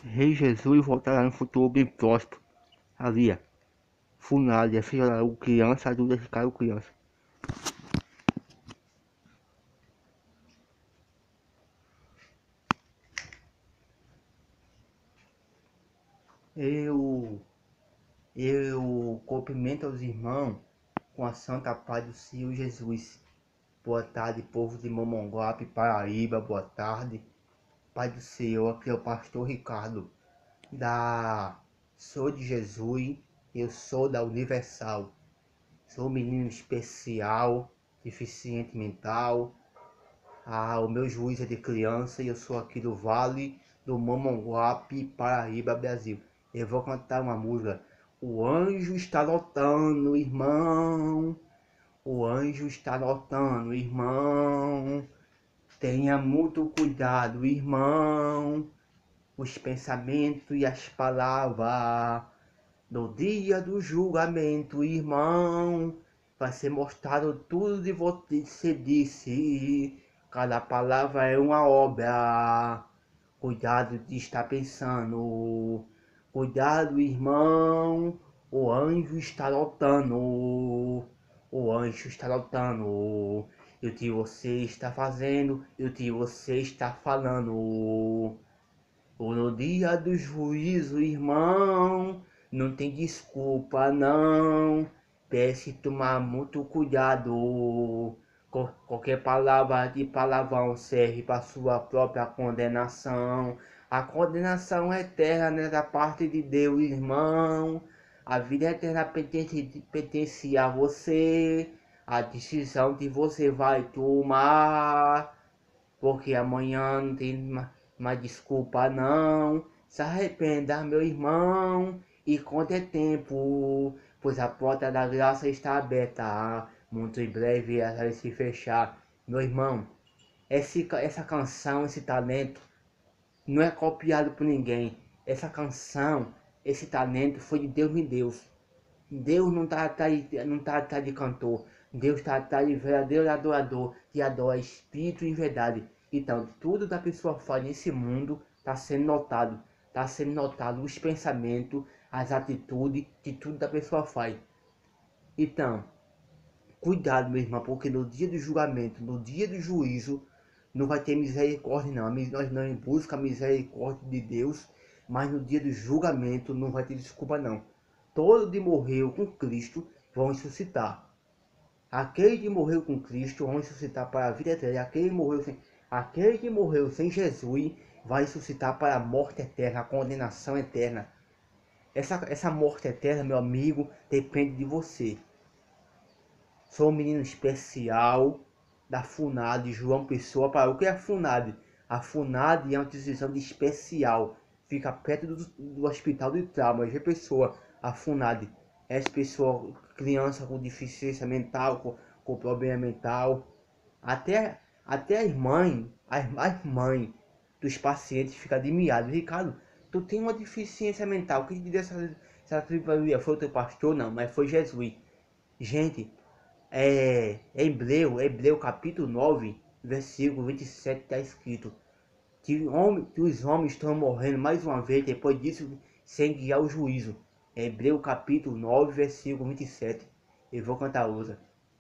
Rei Jesus voltará no futuro bem próximo. Havia funária, seja lá o criança, adulto, ficaram criança. Eu, eu cumprimento aos irmãos com a santa paz do Senhor Jesus. Boa tarde, povo de Momonguape, Paraíba, boa tarde. Pai do Senhor, aqui é o pastor Ricardo, Sou de Jesus, eu sou da Universal. Sou um menino especial, deficiente mental. O meu juiz é de criança e eu sou aqui do Vale do Momonguape, Paraíba, Brasil. Eu vou cantar uma música. O anjo está lotando, irmão. O anjo está lotando, irmão. Tenha muito cuidado, irmão. Os pensamentos e as palavras. No dia do julgamento, irmão, vai ser mostrado tudo de você disse. Cada palavra é uma obra. Cuidado de estar pensando. Cuidado, irmão. O anjo está lotando. O anjo está lotando. E o que você está fazendo, e o que você está falando. No dia do juízo, irmão, não tem desculpa não. Peça tomar muito cuidado. Qualquer palavra de palavrão serve para sua própria condenação. A condenação eterna é da parte de Deus, irmão. A vida eterna pertence a você. A decisão que você vai tomar. Porque amanhã não tem mais desculpa não. Se arrependa, meu irmão, e quando é tempo, pois a porta da graça está aberta. Muito em breve ela vai se fechar. Meu irmão, essa canção, esse talento, não é copiado por ninguém. Essa canção, esse talento foi de Deus em Deus. Deus não está atrás de cantor. Deus está atrás de verdadeiro adorador que adora espírito e verdade. Então, tudo que a pessoa faz nesse mundo está sendo notado. Está sendo notado os pensamentos, as atitudes, que tudo da pessoa faz. Então, cuidado, meu irmão, porque no dia do julgamento, no dia do juízo, não vai ter misericórdia não. Nós não buscamos a misericórdia de Deus, mas no dia do julgamento não vai ter desculpa não. Todos que morreu com Cristo vão ressuscitar. Aquele que morreu com Cristo vão ressuscitar para a vida eterna. Aquele que morreu sem Jesus vai ressuscitar para a morte eterna, a condenação eterna. Essa morte eterna, meu amigo, depende de você. Sou um menino especial da FUNAD, João Pessoa. Para o que é a FUNAD? A FUNAD é uma instituição especial. Fica perto do Hospital de Traumas de Pessoa. A FUNAD é as pessoas, criança com deficiência mental, com problema mental. Até as mães dos pacientes ficam admiradas. Ricardo, tu tem uma deficiência mental. Quem te deu essa triparia? Foi o teu pastor? Não, mas foi Jesus. Gente, Hebreu capítulo 9, versículo 27 está escrito que os homens estão morrendo mais uma vez depois disso sem guiar o juízo. Hebreu capítulo 9, versículo 27. Eu vou cantar outra.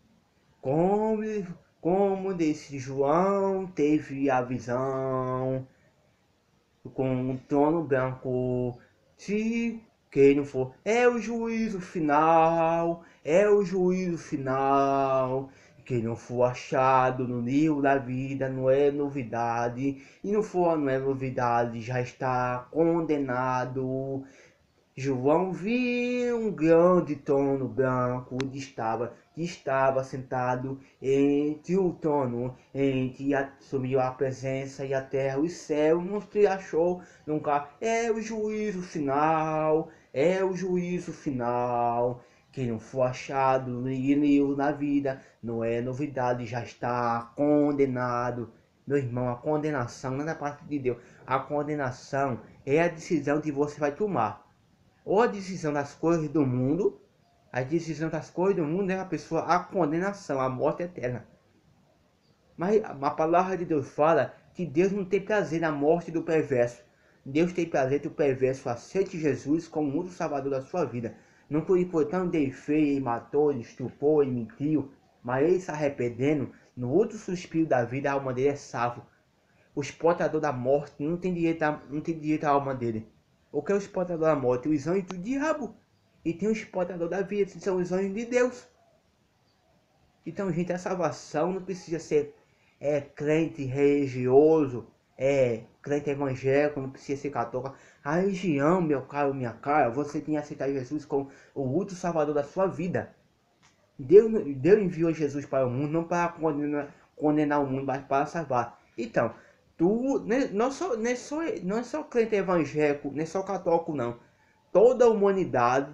Como desse João teve a visão com um trono branco, se quem não for, é o juízo final, é o juízo final. Quem não for achado no livro da vida não é novidade, e não é novidade, já está condenado. João viu um grande trono branco que estava sentado entre o trono, em que assumiu a presença e a terra, o céu não se achou nunca. É o juízo final, é o juízo final. Quem não for achado no livro na vida, não é novidade, já está condenado. Meu irmão, a condenação não é da parte de Deus. A condenação é a decisão que você vai tomar. Ou a decisão das coisas do mundo, a decisão das coisas do mundo é a pessoa a condenação, a morte eterna. Mas a palavra de Deus fala que Deus não tem prazer na morte do perverso. Deus tem prazer que o perverso aceite Jesus como o único salvador da sua vida. Não por importante ele fez, ele matou, ele estupou, ele mentiu, mas ele se arrependendo, no outro suspiro da vida, a alma dele é salva. Os portadores da morte não tem direito à alma dele. O que é os portadores da morte? Os anjos do diabo. E tem os portadores da vida, que são os anjos de Deus. Então, gente, a salvação não precisa ser crente religioso, crente evangélico, não precisa ser católico. A religião, meu caro, minha cara, você tem que aceitar Jesus como o último salvador da sua vida. Deus enviou Jesus para o mundo, não para condenar o mundo, mas para salvar. Então, tu não é só crente evangélico, não é só católico, não. Toda a humanidade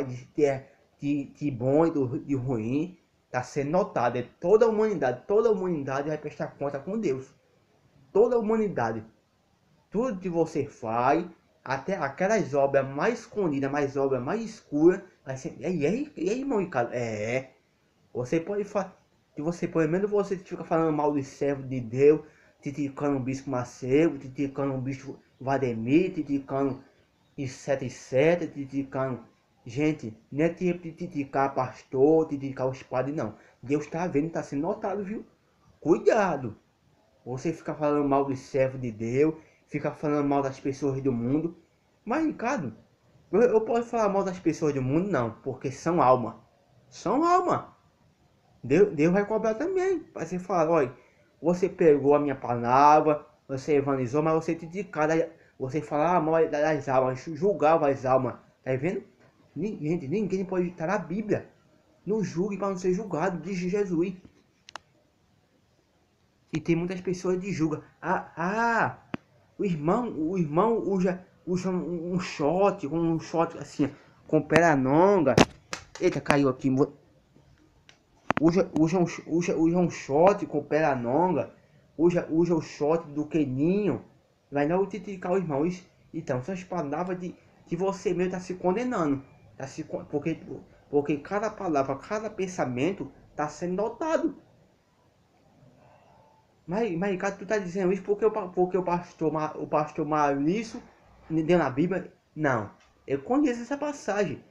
de bom e de ruim está sendo notada. Toda a humanidade vai prestar conta com Deus. Toda a humanidade. Tudo que você faz, até aquelas obras mais escondidas, mais obras mais escuras, vai ser. E aí, irmão Ricardo? Você pode falar. Se você, pelo menos você fica falando mal dos servos de Deus, criticando o bispo Macedo, criticando o bispo Vademir, criticando etc, criticando. Gente, não é tempo de criticar pastor, criticar os padres, não. Deus está vendo, está sendo notado, viu? Cuidado. Você fica falando mal dos servos de Deus, fica falando mal das pessoas do mundo. Mas, Ricardo, eu posso falar mal das pessoas do mundo? Não, porque são alma. São alma. Deus vai cobrar também. Você falar, olha, você pegou a minha palavra, você evangelizou, mas você criticava, você falava mal das almas, julgava as almas. Tá vendo? Gente, ninguém pode estar na Bíblia. Não julgue para não ser julgado, diz Jesus. E tem muitas pessoas que julgam. O irmão usa um shot assim, com peranonga. Eita, caiu aqui. Usa um shot com peranonga. Usa o shot do queninho. Vai não criticar os irmãos. Então, são as palavras que você mesmo está se condenando. Porque cada palavra, cada pensamento está sendo notado. Mas Ricardo, tu tá dizendo isso porque o pastor Maurício deu na Bíblia? Não, eu conheço essa passagem.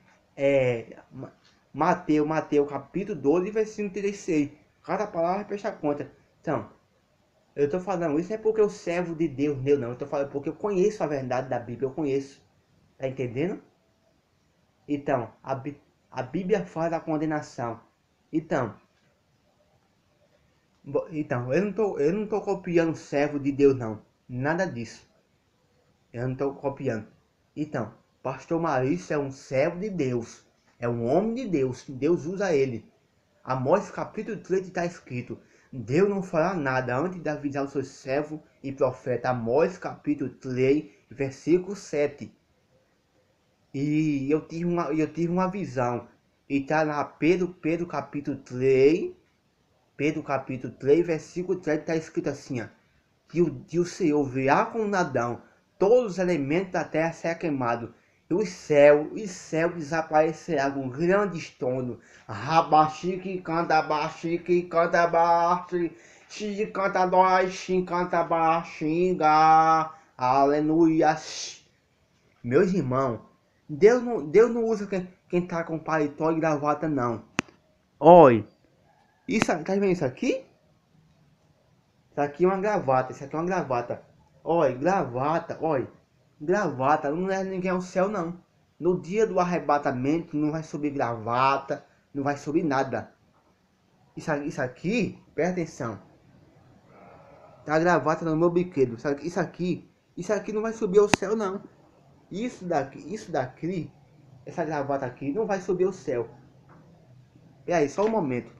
Mateus capítulo 12, versículo 36. Cada palavra presta conta. Então, eu tô falando isso não é porque o servo de Deus deu, não. Eu tô falando porque eu conheço a verdade da Bíblia, eu conheço. Tá entendendo? Então, a Bíblia fala da condenação. Então, eu não tô copiando o servo de Deus, não. Nada disso. Eu não tô copiando. Então, pastor Maurício é um servo de Deus. É um homem de Deus. Deus usa ele. Amós capítulo 3 está escrito: Deus não fará nada antes de avisar o seu servo e profeta. Amós capítulo 3, versículo 7. E eu tive uma visão. E está na Pedro capítulo 3. Pedro capítulo 3, versículo 3, está escrito assim, ó, que o Senhor virá com Nadão, todos os elementos da terra serão queimados, e o céu desaparecerá com grande estrondo. Rabaxique, canta baxique, canta baixi, xi, canta dói, xi, canta baixinga, aleluia. Meus irmãos, Deus não usa quem tá com paletó e gravata, não. Oi. Isso, tá vendo isso aqui? Isso aqui é uma gravata, isso aqui é uma gravata. Olha, gravata, não leva ninguém ao céu, não. No dia do arrebatamento não vai subir gravata, não vai subir nada. Isso aqui, presta atenção. Tá gravata no meu brinquedo. Isso aqui não vai subir ao céu, não. Isso daqui, essa gravata aqui não vai subir ao céu. E aí, só um momento.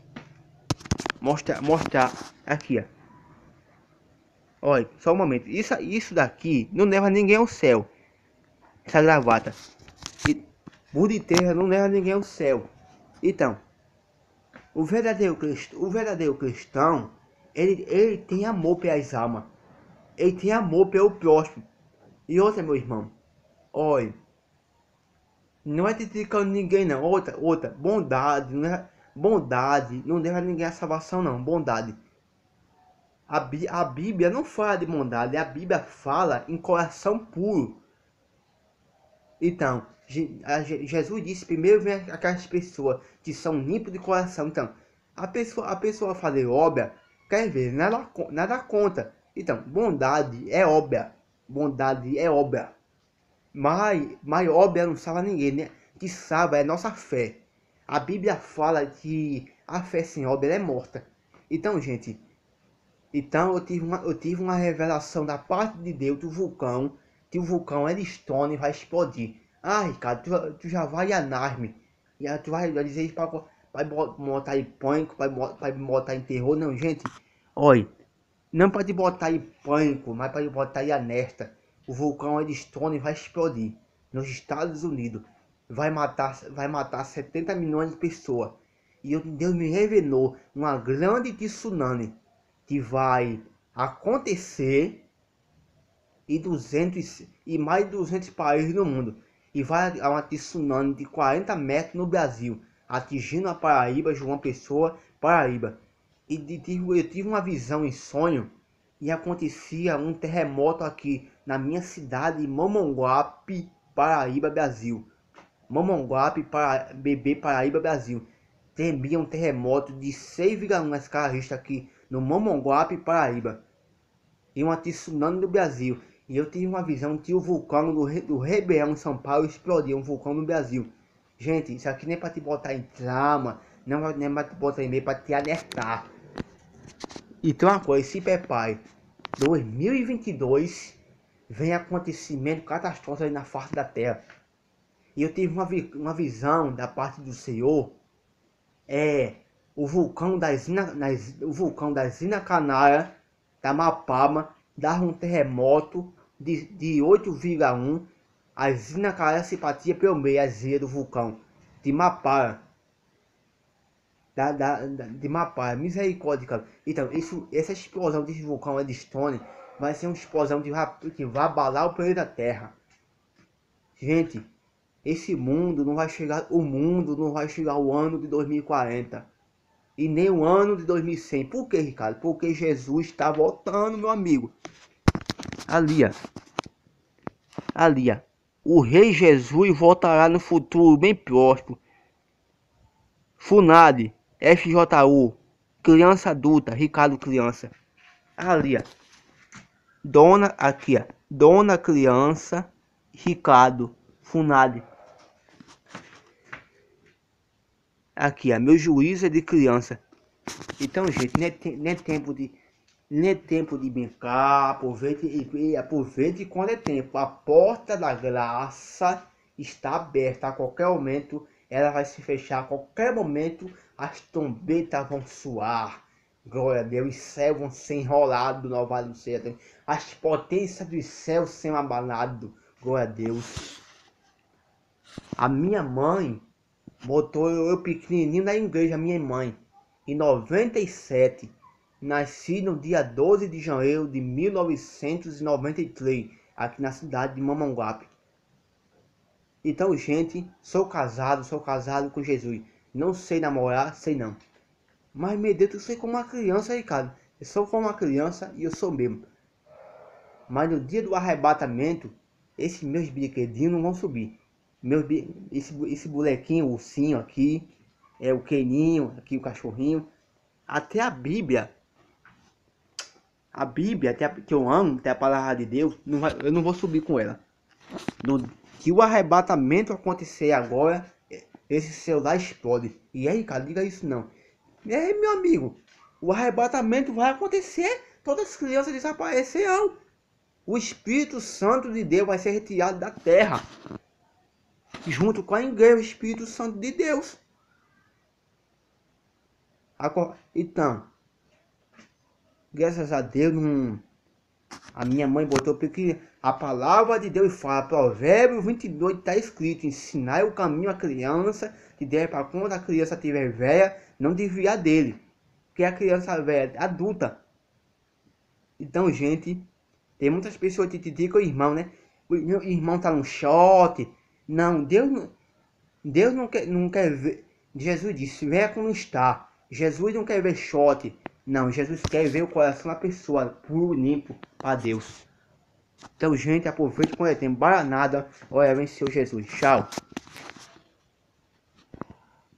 Mostrar aqui, ó. Olha, só um momento. Isso daqui não leva ninguém ao céu. Essa gravata. Burro de terra não leva ninguém ao céu. Então, o verdadeiro cristão, ele tem amor pelas almas. Ele tem amor pelo próximo. E outra, meu irmão. Olha, não é criticando ninguém, não. Outra, bondade, não leva ninguém à salvação, não. Bondade. A Bíblia não fala de bondade, a Bíblia fala em coração puro. Então, Jesus disse, primeiro vem aquelas pessoas que são limpas de coração. Então, a pessoa fazer obra, quer ver, nada contra. Então, bondade é obra. Bondade é obra. Mas obra não salva ninguém, né? O que salva é nossa fé. A Bíblia fala que a fé sem obra é morta. Então, gente, eu tive uma revelação da parte de Deus do vulcão, que o vulcão Yellowstone vai explodir. Ah, Ricardo, tu já vai alarme. E aí tu vai dizer isso para botar em pânico, para botar em terror. Não, gente, olha, não pode botar em pânico, mas para botar em alerta. O vulcão Yellowstone vai explodir nos Estados Unidos. Vai matar 70 milhões de pessoas. E Deus me revelou uma grande tsunami que vai acontecer e mais de 200 países no mundo. E vai uma tsunami de 40 metros no Brasil, atingindo a Paraíba, João Pessoa, Paraíba. E eu tive uma visão em sonho e acontecia um terremoto aqui na minha cidade, Mamonguape, Paraíba, Brasil. Mamonguape, Paraíba, Brasil. Temia um terremoto de 6,1 escala Richter aqui no Mamonguape, Paraíba. E uma tsunami do Brasil. E eu tive uma visão que o vulcão do Ribeirão, São Paulo, explodiu, um vulcão no Brasil. Gente, isso aqui nem é para te botar em trama, não é para te botar em meio, para te alertar. Então uma coisa, se prepare. 2022 vem acontecimento catastrófico aí na face da Terra. E eu tive uma visão da parte do Senhor. O vulcão o vulcão da Zina Canária, da Mapama, dava um terremoto de 8,1. A Zina Canária se partia pelo meio, a zia do vulcão de Mapara. De Mapara, misericórdia, cara. Então, essa explosão desse vulcão Yellowstone vai ser uma explosão que vai abalar o planeta Terra. Gente, o mundo não vai chegar ao ano de 2040 e nem o ano de 2100. Por que, Ricardo? Porque Jesus está voltando, meu amigo. Ali, ó. O Rei Jesus voltará no futuro bem próximo. FUNAD, FJU, Criança Adulta, Ricardo Criança. Ali, ó. Dona Criança, Ricardo, FUNAD. Aqui, ó, meu juízo é de criança. Então, gente, não é tempo de brincar. Aproveite quando é tempo. A porta da graça está aberta. A qualquer momento ela vai se fechar. A qualquer momento as trombetas vão soar. Glória a Deus. Os céus vão ser enrolados no vale do céu. As potências dos céus serão abaladas. Glória a Deus. A minha mãe botou eu pequenininho na igreja, minha mãe. Em 97, nasci no dia 12 de janeiro de 1993, aqui na cidade de Mamonguape. Então, gente, sou casado com Jesus. Não sei namorar, sei não. Mas, meu Deus, eu sou como uma criança, Ricardo. Eu sou como uma criança e eu sou mesmo. Mas no dia do arrebatamento, esses meus brinquedinhos não vão subir. Esse bonequinho, o ursinho aqui, o Keninho, aqui o cachorrinho, até a Bíblia, até que eu amo, até a palavra de Deus, eu não vou subir com ela. Que o arrebatamento acontecer agora, esse celular explode. E aí, cara, diga isso não. E aí, meu amigo, o arrebatamento vai acontecer, todas as crianças desaparecerão. O Espírito Santo de Deus vai ser retirado da terra, junto com a igreja, o Espírito Santo de Deus. Então, graças a Deus, a minha mãe botou porque a palavra de Deus fala, Provérbios 22 está escrito: ensinar o caminho à criança, que deve para quando a criança estiver velha, não desviar dele, porque a criança velha é adulta. Então, gente, tem muitas pessoas que criticam o irmão, né? O irmão tá no short. Não, Deus não quer ver. Jesus disse: venha como está. Jesus não quer ver short, Não, Jesus quer ver o coração da pessoa puro, limpo para Deus. Então, gente, aproveite quando é tempo. Bora nada. Olha, venceu Jesus. Tchau.